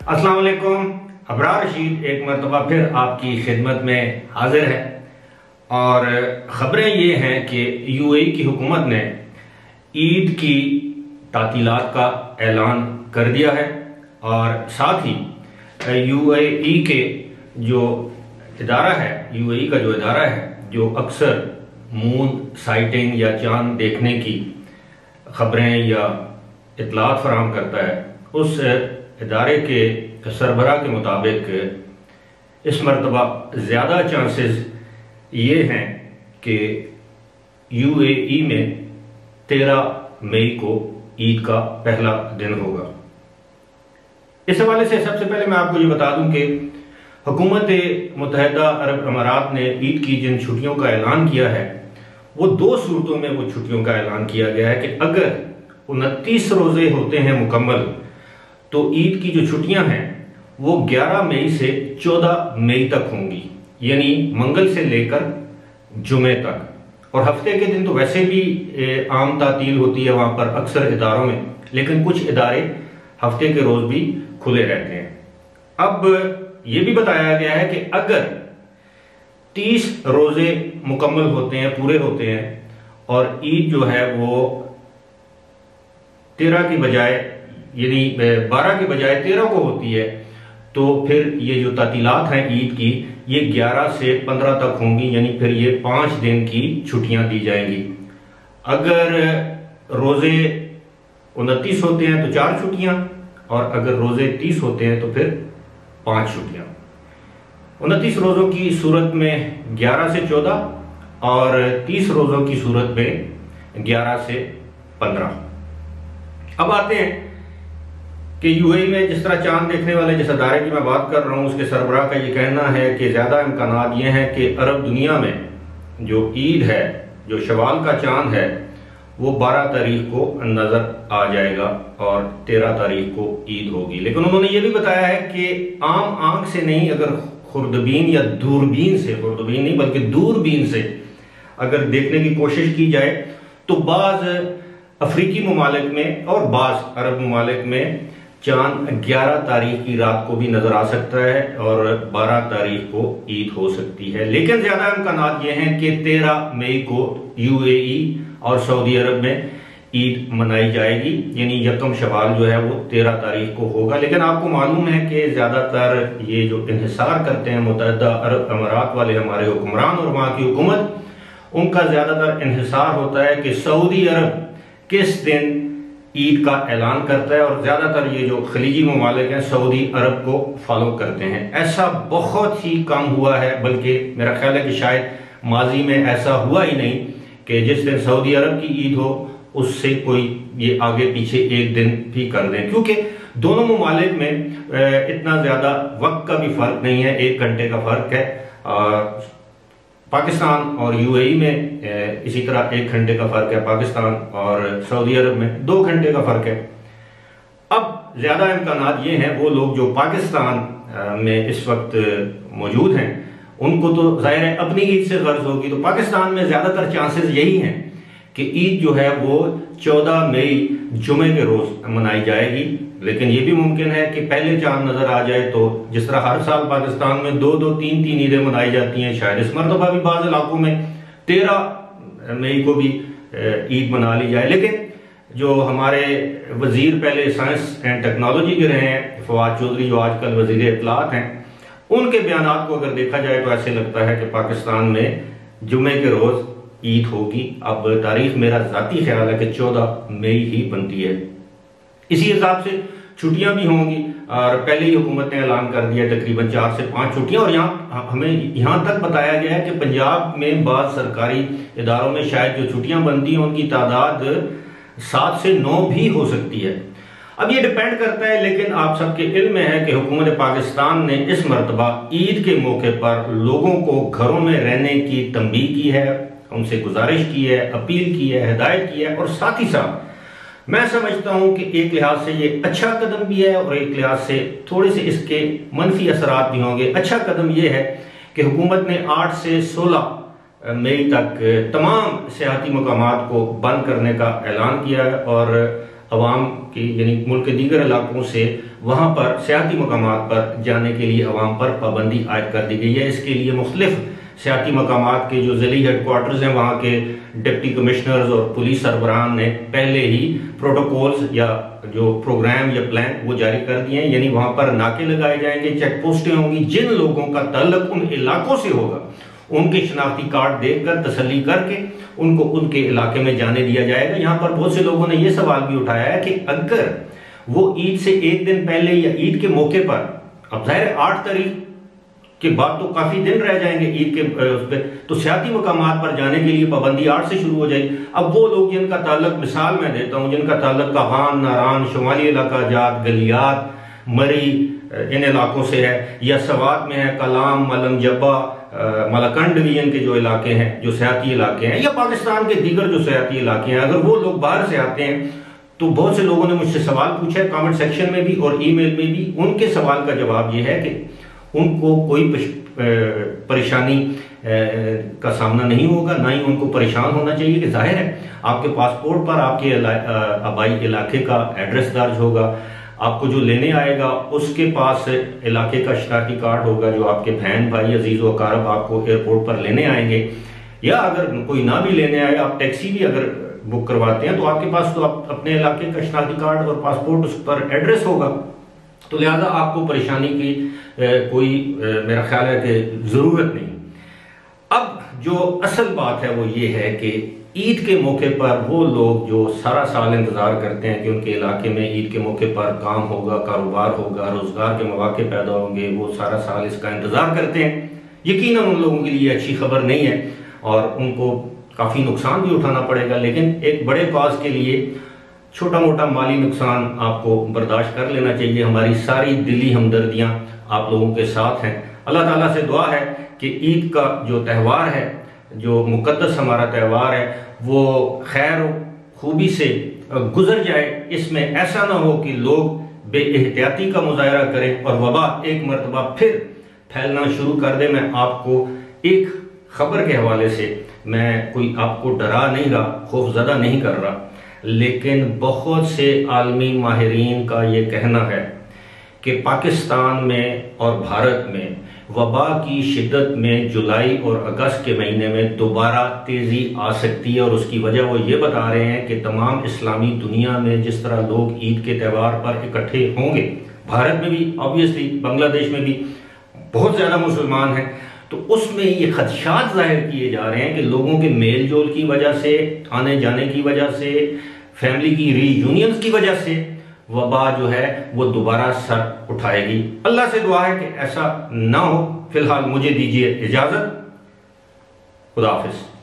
अस्सलाम वालेकुम। अबरार रशीद एक मरतबा फिर आपकी खिदमत में हाजिर है और ख़बरें ये हैं कि यूएई की हुकूमत ने ईद की तातीलात का ऐलान कर दिया है और साथ ही यूएई के जो इदारा है, यूएई का जो इदारा है जो अक्सर मून साइटिंग या चांद देखने की ख़बरें या इतलात फराहम करता है, उस इदारे के सरबराह के मुताबिक इस मरतबा ज़्यादा चांसेस ये हैं कि यूएई में 13 मई को ईद का पहला दिन होगा। इस हवाले से सबसे पहले मैं आपको ये बता दूं कि हुकूमत मुत्तहिदा अरब अमारात ने ईद की जिन छुट्टियों का ऐलान किया है वो दो सूरतों में वो छुट्टियों का ऐलान किया गया है कि अगर 29 रोजे होते हैं मुकम्मल तो ईद की जो छुट्टियां हैं वो 11 मई से 14 मई तक होंगी, यानी मंगल से लेकर जुमे तक। और हफ्ते के दिन तो वैसे भी आम तातील होती है वहां पर अक्सर इदारों में, लेकिन कुछ इदारे हफ्ते के रोज भी खुले रहते हैं। अब ये भी बताया गया है कि अगर 30 रोजे मुकम्मल होते हैं, पूरे होते हैं और ईद जो है वो 13 की बजाय यानी 12 के बजाय 13 को होती है तो फिर ये जो तातीलात हैं ईद की ये 11 से 15 तक होंगी, यानी फिर ये 5 दिन की छुट्टियां दी जाएंगी। अगर रोजे 29 होते हैं तो 4 छुट्टियां और अगर रोजे 30 होते हैं तो फिर 5 छुट्टियां। 29 रोजों की सूरत में 11 से 14 और 30 रोजों की सूरत में 11 से 15। अब आते हैं कि यूएई में जिस तरह चांद देखने वाले जिस अदारे की मैं बात कर रहा हूं उसके सरबराह का ये कहना है कि ज्यादा इम्कानात ये हैं कि अरब दुनिया में जो ईद है, जो शवाल का चांद है, वो 12 तारीख को नजर आ जाएगा और 13 तारीख को ईद होगी। लेकिन उन्होंने ये भी बताया है कि आम आंख से नहीं, अगर खुर्दबीन या दूरबीन से, खुर्दबीन नहीं बल्कि दूरबीन से अगर देखने की कोशिश की जाए तो बाज अफ्रीकी ममालिक में और बाज अरब ममालिक में चांद 11 तारीख की रात को भी नजर आ सकता है और 12 तारीख को ईद हो सकती है। लेकिन ज्यादा इम्कानात ये हैं कि 13 मई को यूएई और सऊदी अरब में ईद मनाई जाएगी, यानी यकम शवाल जो है वो 13 तारीख को होगा। लेकिन आपको मालूम है कि ज्यादातर ये जो इन्हिसार करते हैं मुत्तहिदा अरब अमारात वाले हमारे हुक्मरान और वहां की हुकूमत, उनका ज्यादातर इन्हिसार होता है कि सऊदी अरब किस दिन ईद का ऐलान करता है और ज्यादातर ये जो खलीजी ममालिक हैं सऊदी अरब को फॉलो करते हैं। ऐसा बहुत ही कम हुआ है, बल्कि मेरा ख्याल है कि शायद माजी में ऐसा हुआ ही नहीं कि जिस दिन सऊदी अरब की ईद हो उससे कोई ये आगे पीछे एक दिन भी कर दें, क्योंकि दोनों ममालिक में इतना ज्यादा वक्त का भी फर्क नहीं है, 1 घंटे का फर्क है। पाकिस्तान और यूएई में इसी तरह 1 घंटे का फर्क है, पाकिस्तान और सऊदी अरब में 2 घंटे का फर्क है। अब ज्यादा इम्कानात ये हैं वो लोग जो पाकिस्तान में इस वक्त मौजूद हैं उनको तो जाहिर है अपनी ईद से गर्ज होगी, तो पाकिस्तान में ज्यादातर चांसेस यही हैं कि ईद जो है वो 14 मई जुमे के रोज मनाई जाएगी। लेकिन ये भी मुमकिन है कि पहले चांद नजर आ जाए, तो जिस तरह हर साल पाकिस्तान में 2-2, 3-3 ईदें मनाई जाती हैं, शायद इस मरतबा भी बाज़ इलाकों में 13 मई को भी ईद मना ली जाए। लेकिन जो हमारे वजीर पहले साइंस एंड टेक्नोलॉजी के रहे हैं फवाद चौधरी, जो आजकल वजीर इत्तलात हैं, उनके बयानात को अगर देखा जाए तो ऐसे लगता है कि पाकिस्तान में जुमे के रोज ईद होगी। अब तारीख मेरा जाती ख्याल है कि 14 मई ही बनती है। इसी हिसाब से छुट्टियां भी होंगी और पहले ही हुकूमत ने ऐलान कर दिया तकरीबन 4 से 5 छुट्टियां। और हमें यहाँ तक बताया गया है कि पंजाब में बाद सरकारी इदारों में शायद जो छुट्टियां बनती हैं उनकी तादाद 7 से 9 भी हो सकती है। अब ये डिपेंड करता है, लेकिन आप सबके इल्म में है कि हुकूमत पाकिस्तान ने इस मरतबा ईद के मौके पर लोगों को घरों में रहने की तंबीह की है, उनसे गुजारिश की है, अपील की है, हिदायत की है। और साथ ही साथ मैं समझता हूं कि एक लिहाज से ये अच्छा कदम भी है और एक लिहाज से थोड़े से इसके मनफी असरात भी होंगे। अच्छा कदम यह है कि हुकूमत ने 8 से 16 मई तक तमाम सियाहती मकामात को बंद करने का ऐलान किया है और अवाम की यानी मुल्क के दीगर इलाकों से वहाँ पर सियाती मकामात पर जाने के लिए अवाम पर पाबंदी आयद कर दी गई है। इसके लिए मुख्तलिफ सियाती मकामात के जो ज़िली हेडक्वार्टर्स हैं वहाँ के डिप्टी कमिश्नर्स और पुलिस सरबराहान ने पहले ही प्रोटोकॉल्स या जो प्रोग्राम या प्लान वो जारी कर दिए हैं। यानी वहाँ पर नाके लगाए जाएंगे, चेक पोस्टें होंगी, जिन लोगों का ताल्लुक उन इलाकों से होगा उनके शनाख्ती कार्ड देखकर तसल्ली करके उनको उनके इलाके में जाने दिया जाएगा। यहाँ पर बहुत से लोगों ने यह सवाल भी उठाया है कि अगर वो ईद से एक दिन पहले या ईद के मौके पर, अब जाहिर 8 तारीख के बाद तो काफी दिन रह जाएंगे ईद के उस पर, तो सियाती मकामात पर जाने के लिए पाबंदी 8 से शुरू हो जाएगी। अब वो लोग जिनका ताल्लुक, मिसाल मैं देता हूँ, जिनका ताल्लुक काहान, नारान, शुमाली इलाका जात, गलियात, मरी इन इलाकों से है, या सवात में है, कलाम, मलंग जब्बा, मलकंड डिवीजन के जो इलाके हैं, जो सियाती इलाके हैं, या पाकिस्तान के दीगर जो सियाती इलाके हैं, अगर वो लोग बाहर से आते हैं तो बहुत से लोगों ने मुझसे सवाल पूछा है कमेंट सेक्शन में भी और ईमेल में भी। उनके सवाल का जवाब यह है कि उनको कोई परेशानी का सामना नहीं होगा, ना ही उनको परेशान होना चाहिए। कि जाहिर है आपके पासपोर्ट पर आपके आबाई इलाके का एड्रेस दर्ज होगा, आपको जो लेने आएगा उसके पास इलाके का शनाख्ती कार्ड होगा, जो आपके बहन भाई अजीज व अकारब आपको एयरपोर्ट पर लेने आएंगे, या अगर कोई ना भी लेने आए, आप टैक्सी भी अगर बुक करवाते हैं तो आपके पास तो अपने इलाके का शनाख्ती कार्ड और पासपोर्ट उस पर एड्रेस होगा। तो लिहाजा आपको परेशानी की कोई मेरा ख्याल है कि जरूरत नहीं। अब जो असल बात है वो ये है कि ईद के मौके पर वो लोग जो सारा साल इंतजार करते हैं कि उनके इलाके में ईद के मौके पर काम होगा, कारोबार होगा, रोजगार के मौके पैदा होंगे, वो सारा साल इसका इंतजार करते हैं। यकीनन उन लोगों के लिए अच्छी खबर नहीं है और उनको काफी नुकसान भी उठाना पड़ेगा, लेकिन एक बड़े कॉज के लिए छोटा मोटा माली नुकसान आपको बर्दाश्त कर लेना चाहिए। हमारी सारी दिली हमदर्दियां आप लोगों के साथ हैं। अल्लाह ताला से दुआ है कि ईद का जो त्यौहार है, जो मुकद्दस हमारा त्यौहार है, वो खैर खूबी से गुजर जाए। इसमें ऐसा ना हो कि लोग बेएहतियाती का मुजाहरा करें और वबा एक मरतबा फिर फैलना शुरू कर दे। मैं आपको एक खबर के हवाले से, मैं कोई आपको डरा नहीं रहा, खौफजदा नहीं कर रहा, लेकिन बहुत से आलमी माहिरीन का ये कहना है कि पाकिस्तान में और भारत में वबा की शिद्दत में जुलाई और अगस्त के महीने में दोबारा तेजी आ सकती है। और उसकी वजह वो ये बता रहे हैं कि तमाम इस्लामी दुनिया में जिस तरह लोग ईद के त्यौहार पर इकट्ठे होंगे, भारत में भी ऑब्वियसली, बांग्लादेश में भी बहुत ज्यादा मुसलमान हैं, तो उसमें ये खदशात जाहिर किए जा रहे हैं कि लोगों के मेल जोल की वजह से, आने जाने की वजह से, फैमिली की रीयूनियंस की वजह से वबा जो है वो दोबारा सर उठाएगी। अल्लाह से दुआ है कि ऐसा ना हो। फिलहाल मुझे दीजिए इजाजत। खुदा हाफिज।